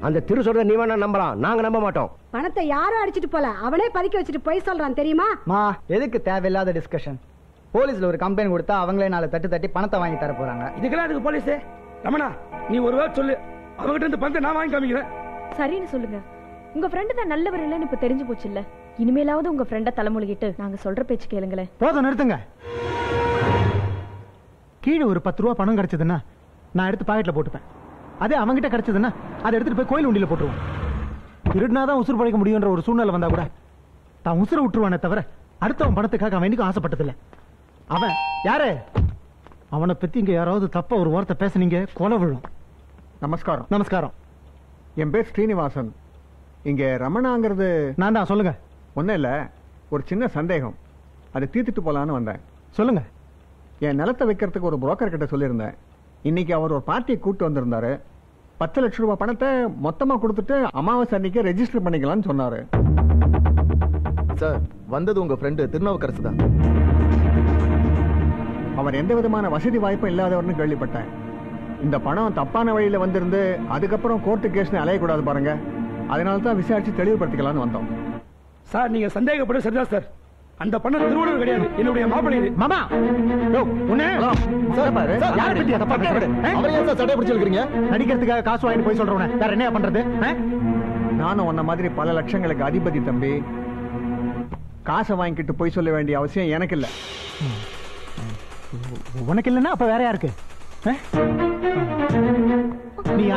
அந்த திரு சொல்ற நீ வேணா நம்பலாம், நாங்க நம்ப மாட்டோம். பணத்தை யாரும் அடிச்சிட்டு போல, அவனே பதுக்கி வச்சுட்டு போய் சொல்றான் தெரியுமா? எதுக்கு தேவையில்லாத டிஸ்கஷன்? போலீஸ்ல ஒரு கம்ப்ளைண்ட் கொடுத்தா அவங்களே 4 தட்டு தட்டி பணத்தை வாங்கி தர போறாங்க. இதுக்கெல்லாம் அதுக்கு போலீஸ் ரமணா, நீ ஒரு வேளை சொல்லு, அவங்கிட்ட இருந்து பணத்தை நான் வாங்கி காமிக்கிறேன். சரின்னு சொல்லுங்க. உங்க ஃப்ரெண்டு தான் நல்லவர் இல்லைன்னு இப்ப தெரிஞ்சு போச்சு இல்ல. இனிமேலாவது உங்க ஃப்ரெண்ட தலைமுழுகிட்டு நாங்க சொல்ற பேச்சு கேளுங்களேன். போதும், நிறுத்துங்க. கீழே ஒரு 10 ரூபா பணம் கிடைச்சதுன்னா நான் எடுத்து பாக்கெட்ல போட்டுப்பேன். அதே அவங்கிட்ட கிடைச்சதுன்னா அதை எடுத்துட்டு போய் கோயில் உண்டியில போட்டுருவோம். திருடினாதான் உசுறு பழைக்க முடியுன்ற ஒரு சூழ்நிலை வந்தா கூட தான் உசுரை விட்டுருவானே தவிர அடுத்தவன் பணத்துக்காக அவன் என்னைக்கும் ஆசைப்பட்டதில்லை. அவன் யாரு? அவனை பத்தி இங்க யாராவது தப்பா ஒரு வார்த்தை பேசுனீங்க, கொலை விழும். நமஸ்காரம். நமஸ்காரம். என் பேர் ஸ்ரீனிவாசன். இங்க ரமணாங்கிறது நான் தான். சொல்லுங்க. ஒன்னும் இல்ல, ஒரு சின்ன சந்தேகம், அதை தீர்த்துட்டு போலான்னு வந்தேன். சொல்லுங்க. என் நிலத்தை வைக்கிறதுக்கு ஒரு புரோக்கர் கிட்ட சொல்லியிருந்தேன். இன்னைக்கு அவர் ஒரு பார்ட்டியை கூட்டு வந்திருந்தாரு. 10 லட்சம் ரூபாய் பணத்தை மொத்தமா கொடுத்துட்டு அமாவாசை அன்னைக்கு ரெஜிஸ்டர் பண்ணிக்கலாம்னு சொன்னாரு. சார், வந்தது உங்க ஃப்ரெண்டு திருநாவுக்கரசு தான். அவர் எந்த விதமான வசதி வாய்ப்பும் இல்லாதவர்னு கேள்விப்பட்டேன். இந்த பணம் தப்பான வழியில வந்திருந்து அதுக்கப்புறம் கோர்ட்டு கேஸ்னு அலையக்கூடாது பாருங்க. அதனால தான் விசாரிச்சு தெளிவுபடுத்திக்கலாம்னு வந்தோம். சார், நீங்க சந்தேகப்பட சரிதான் சார். அந்த பணம் திருவள்ளுவர் கிடையாது, என்னுடைய மாப்பிள்ளை. மாமா நடிக்கிறதுக்காக காசு வாங்கிட்டு போய் சொல்றவன வேற என்ன பண்றது? நானும் உன்ன மாதிரி பல லட்சங்களுக்கு அதிபதி தம்பி. காசை வாங்கிட்டு போய் சொல்ல வேண்டிய அவசியம் எனக்கு இல்ல. உனக்கு இல்லன்னா அப்ப வேற யாருக்கு? நீயா?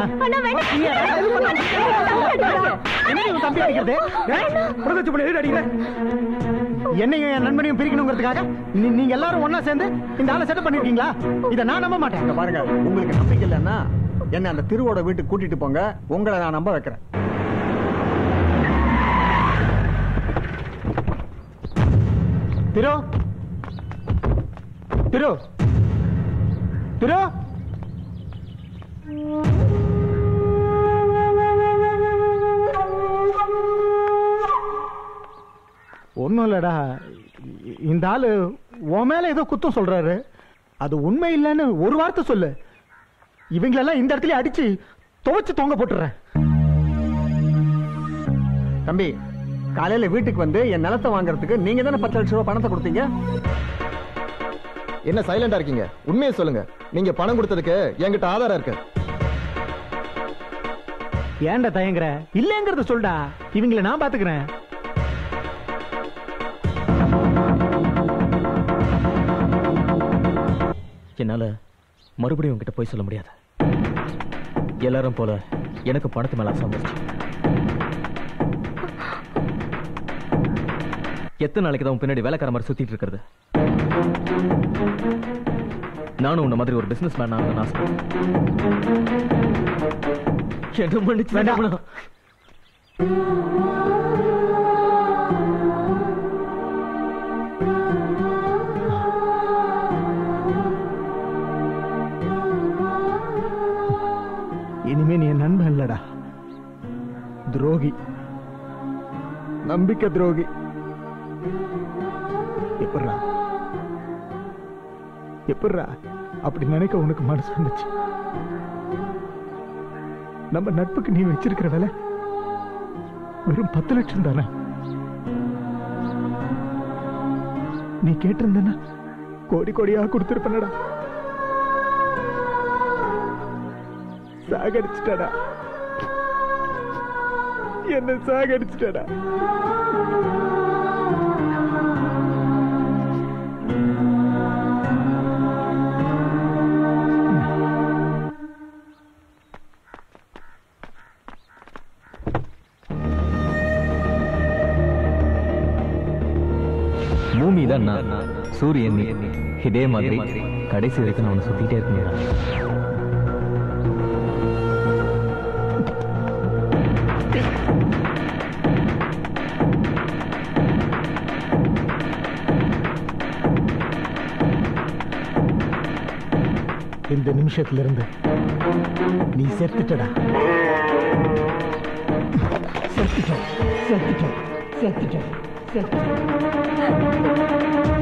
என்னையும் என் நண்பனையும் பிரிக்கணுங்கிறதுக்காக நீங்க எல்லாரும் ஒன்னா சேர்ந்து இந்த ஆளை செட்டப் பண்ணிருக்கீங்களா? இதை நான் நம்ப மாட்டேன். பாருங்க, உங்களுக்கு நம்பிக்கை இல்லைன்னா என்ன அந்த திருவோட வீட்டுக்கு கூட்டிட்டு போங்க, உங்களை நான் நம்ப வைக்கிறேன். திரு திரு திரு ஒன்னும் இல்லடா, இந்த ஆளு உன் மேல ஏதோ குத்தம் சொல்றாரு. அது உண்மை இல்லைன்னு ஒரு வார்த்தை சொல்லு. இவங்களெல்லாம் இந்த இடத்துல அடிச்சு துவைச்சு தொங்க போட்டுறேன். தம்பி, காலையில வீட்டுக்கு வந்து என் நிலத்தை வாங்குறதுக்கு நீங்க தானே 10 லட்சம் ரூபாய் பணத்தை கொடுத்தீங்க. என்ன சைலண்டா இருக்கீங்க? உண்மையை சொல்லுங்க. நீங்க பணம் கொடுத்ததுக்கு என்கிட்ட ஆதாரம் இருக்கு. ஏன்டா தயங்குற? இல்லங்கிறத சொல்டா, இவங்களை நான் பாத்துக்கிறேன். என்னால மறுபடியும் உங்ககிட்ட போய் சொல்ல முடியாது. எல்லாரும் போல எனக்கு பணத்து மேல சந்தோஷம். எத்தனை நாளைக்கு தான் பின்னாடி வேலைக்கார மாதிரி சுத்திட்டு இருக்கிறது? நானும் உன்ன மாதிரி ஒரு பிசினஸ் மேன் ஆகணும்னு ஆசைப்படுறேன். என்ன மன்னிச்சு வேண்டாம். இனிமே நீ என் நண்பன் இல்லடா, துரோகி, நம்பிக்கை துரோகி. எப்படா எப்படா அப்படி நினைக்க உனக்கு மனசு வந்துச்சு? நம்ம நட்புக்கு நீ வச்சிருக்கிற வேலை வெறும் 10 லட்சம் தானே. நீ கேட்டிருந்தனா கோடி கோடியா கொடுத்திருப்பனடா. சாகடிச்சிட்டடா, என்ன சாகடிச்சிட்டடா. பூமி தான் நான், சூரியன் நீ. இதே மாதிரி கடைசி வரைக்கும் நான் சுத்திட்டே இருக்கேன். இந்த நிமிஷத்துல இருந்து நீ செத்துட்டடா. செத்துட்ட செத்துட்ட செத்துட்ட செத்துட்ட.